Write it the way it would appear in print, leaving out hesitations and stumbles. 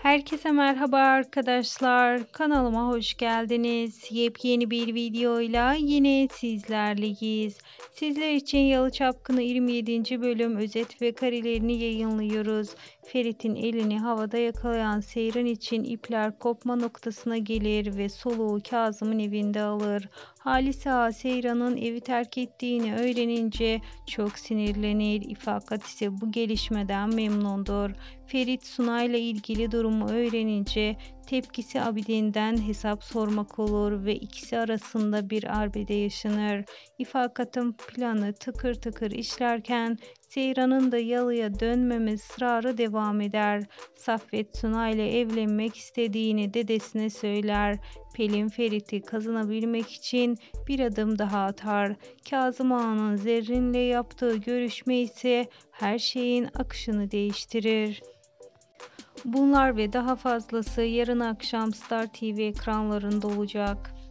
Herkese merhaba arkadaşlar. Kanalıma hoş geldiniz. Yepyeni bir videoyla yine sizlerleyiz. Sizler için Yalı Çapkını 27. bölüm özet ve karelerini yayınlıyoruz. Ferit'in elini havada yakalayan Seyran için ipler kopma noktasına gelir ve soluğu Kazım'ın evinde alır. Halise Ağa Seyran'ın evi terk ettiğini öğrenince çok sinirlenir. Fakat ise bu gelişmeden memnundur. Ferit Sunay'la ilgili durumu öğrenince tepkisi Abidin'den hesap sormak olur ve ikisi arasında bir arbede yaşanır. İfakat'ın planı tıkır tıkır işlerken Seyran'ın da Yalı'ya dönmeme ısrarı devam eder. Saffet Sunay'la evlenmek istediğini dedesine söyler. Pelin Ferit'i kazanabilmek için bir adım daha atar. Kazım Ağa'nın Zerrin'le yaptığı görüşme ise her şeyin akışını değiştirir. Bunlar ve daha fazlası yarın akşam Star TV ekranlarında olacak.